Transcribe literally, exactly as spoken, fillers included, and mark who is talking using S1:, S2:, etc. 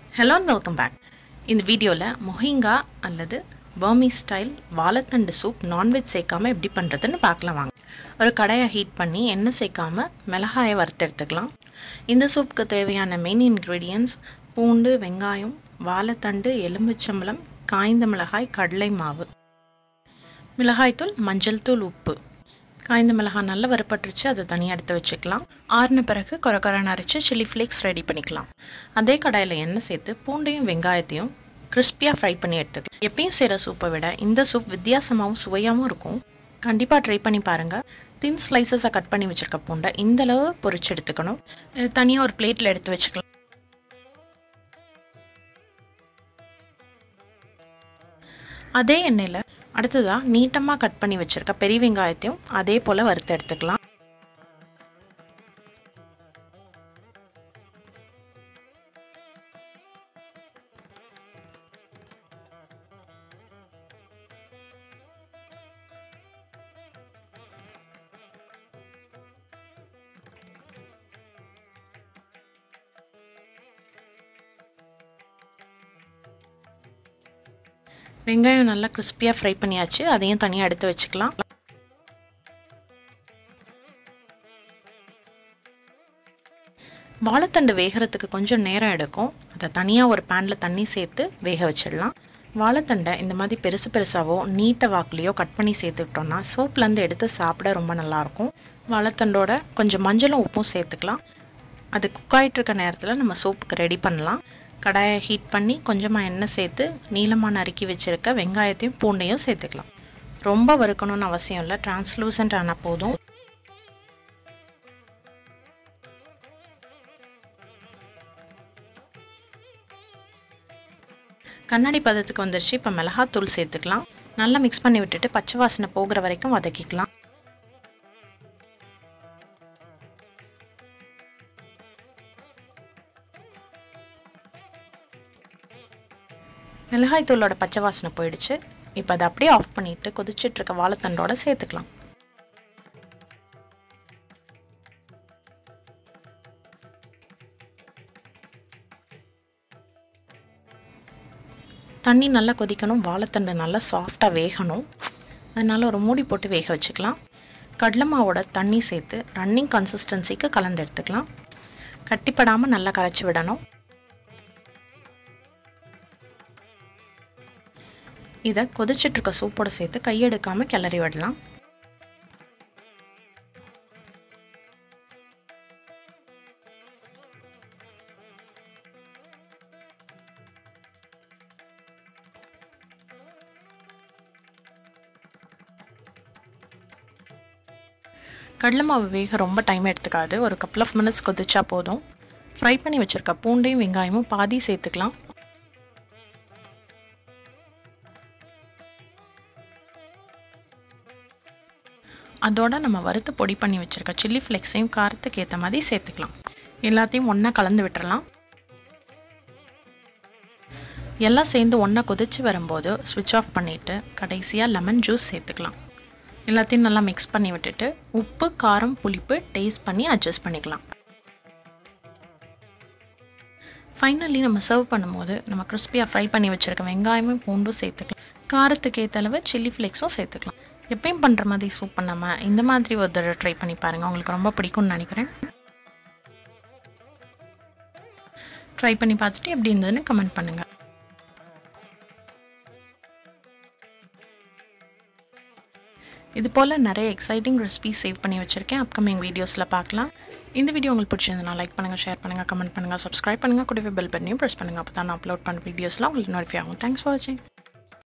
S1: Hello and welcome back. இந்த வீடியோல mohinga அல்லது Burmese style வாழைத்தண்டு சூப் நான்வெஜ் சேர்க்காம எப்படி பண்றதுன்னு பார்க்கலாம் வாங்க. ஒரு கடாயை ஹீட் பண்ணி எண்ணெய் சேர்க்காம மிளகாயை வறுத்து எடுத்துக்கலாம். இந்த சூப்புக்கு தேவையான மெயின் ingredients பூண்டு, வெங்காயம், வாழைத்தண்டு, எலுமிச்சம்பழம், காய்ந்த மிளகாய், கடலை மாவு, மிளகாய் தூள், மஞ்சள் தூள், உப்பு. காய்ந்த மிளகாய் நல்லா வறுபட்டுருச்சு, அதை தனியாக எடுத்து வச்சுக்கலாம். ஆறின பிறகு கொரகொரன்னு அரைச்சு சில்லி ஃப்ளேக்ஸ் ரெடி பண்ணிக்கலாம். அதே கடாயில் எண்ணெய் சேர்த்து பூண்டையும் வெங்காயத்தையும் கிறிஸ்பியாக ஃப்ரை பண்ணி எடுத்துக்கலாம். எப்பயும் செய்கிற சூப்பை விட இந்த சூப் வித்தியாசமாகவும் சுவையாகவும் இருக்கும். கண்டிப்பாக ட்ரை பண்ணி பாருங்கள். தின் ஸ்லைசஸாக கட் பண்ணி வச்சுருக்க பூண்டை இந்தளவு பொரிச்சு எடுத்துக்கணும். தனியாக ஒரு பிளேட்டில் எடுத்து வச்சுக்கலாம். அதே எண்ணெயில் அடுத்ததாக நீட்டமாக கட் பண்ணி வச்சுருக்க பெரிய வெங்காயத்தையும் அதே போல் வறுத்து எடுத்துக்கலாம். வெங்காயம் நல்லா கிறிஸ்பியாக ஃப்ரை பண்ணியாச்சு, அதையும் தனியாக எடுத்து வச்சுக்கலாம். வாழைத்தண்டு வேகிறதுக்கு கொஞ்சம் நேரம் எடுக்கும். அதை தனியாக ஒரு பேனில் தண்ணி சேர்த்து வேக வச்சிடலாம். வாழைத்தண்டை இந்த மாதிரி பெருசு பெருசாவோ நீட்ட வாக்குலையோ கட் பண்ணி சேர்த்துக்கிட்டோம்னா சூப்லேருந்து எடுத்து சாப்பிட ரொம்ப நல்லாயிருக்கும். வாழைத்தண்டோட கொஞ்சம் மஞ்சளும் உப்பும் சேர்த்துக்கலாம். அது குக் ஆகிட்டுருக்க நேரத்தில் நம்ம சூப்புக்கு ரெடி பண்ணலாம். கடாயை ஹீட் பண்ணி கொஞ்சமாக எண்ணெய் சேர்த்து நீளமாக நறுக்கி வச்சுருக்க வெங்காயத்தையும் பூண்டையும் சேர்த்துக்கலாம். ரொம்ப வறுக்கணும்னு அவசியம் இல்லை, டிரான்ஸ்லூசன்ட் ஆனால் போதும். கண்ணாடி பதத்துக்கு வந்துருச்சு. இப்போ மிளகாத்தூள் சேர்த்துக்கலாம். நல்லா மிக்ஸ் பண்ணி விட்டுட்டு பச்சை வாசனை போகிற வரைக்கும் வதக்கிக்கலாம். மிளகாய் தூளோட பச்சை வாசனை போயிடுச்சு. இப்போ அதை அப்படியே ஆஃப் பண்ணிவிட்டு கொதிச்சிட்ருக்க வாழைத்தண்டோட சேர்த்துக்கலாம். தண்ணி நல்லா கொதிக்கணும், வாழைத்தண்டு நல்லா சாஃப்டாக வேகணும். அதனால் ஒரு மூடி போட்டு வேக வச்சுக்கலாம். கடலை மாவோட தண்ணி சேர்த்து ரன்னிங் கன்சிஸ்டன்சிக்கு கலந்து எடுத்துக்கலாம். கட்டிப்படாமல் நல்லா கரைச்சி விடணும். இதை கொதிச்சிட்ருக்க சூப்போடு சேர்த்து கையெடுக்காமல் கிளறி விடலாம். கடலை மாவு வேக ரொம்ப டைம் எடுத்துக்காது. ஒரு கப்புள் ஆஃப் மினிட்ஸ் கொதிச்சா போதும். ஃப்ரை பண்ணி வச்சுருக்க பூண்டையும் வெங்காயமும் பாதி சேர்த்துக்கலாம். அதோட நம்ம வறுத்து பொடி பண்ணி வச்சுருக்க சில்லி ஃப்ளெக்ஸையும் காரத்துக்கு ஏற்ற மாதிரி சேர்த்துக்கலாம். எல்லாத்தையும் ஒன்றா கலந்து விட்டுறலாம். எல்லாம் சேர்ந்து ஒன்றா கொதிச்சு வரும்போது ஸ்விட்ச் ஆஃப் பண்ணிவிட்டு கடைசியாக லெமன் ஜூஸ் சேர்த்துக்கலாம். எல்லாத்தையும் நல்லா மிக்ஸ் பண்ணி விட்டுட்டு உப்பு, காரம், புளிப்பு டேஸ்ட் பண்ணி அட்ஜஸ்ட் பண்ணிக்கலாம். ஃபைனலி நம்ம சர்வ் பண்ணும்போது நம்ம கிறிஸ்பியாக ஃப்ரை பண்ணி வச்சுருக்க வெங்காயமும் பூண்டும் சேர்த்துக்கலாம். காரத்துக்கு ஏற்ற அளவு சில்லி ஃப்ளெக்ஸும் சேர்த்துக்கலாம். எப்பயும் பண்ணுற மாதிரி சூப் பண்ணாமல் இந்த மாதிரி ஒரு தடவை ட்ரை பண்ணி பாருங்கள். உங்களுக்கு ரொம்ப பிடிக்கும்னு நினைக்கிறேன். ட்ரை பண்ணி பார்த்துட்டு எப்படி இருந்ததுன்னு கமெண்ட் பண்ணுங்கள். இது போல் நிறைய எக்ஸைட்டிங் ரெசிபிஸ் சேவ் பண்ணி வச்சுருக்கேன். அப்கமிங் வீடியோஸில் பார்க்கலாம். இந்த வீடியோ உங்களுக்கு பிடிச்சிருந்ததுனா லைக் பண்ணுங்கள், ஷேர் பண்ணுங்கள், கமெண்ட் பண்ணுங்கள், சப்ஸ்கிரைப் பண்ணுங்கள், கூடவே பெல் பட்டனையும் ப்ரெஸ் பண்ணுங்கள். அப்போ தான் நான் அப்லோட் பண்ண வீடியோஸ்லாம் உங்களுக்கு நோட்டிஃபை ஆகும். தேங்க்ஸ் ஃபார் வாட்சிங்.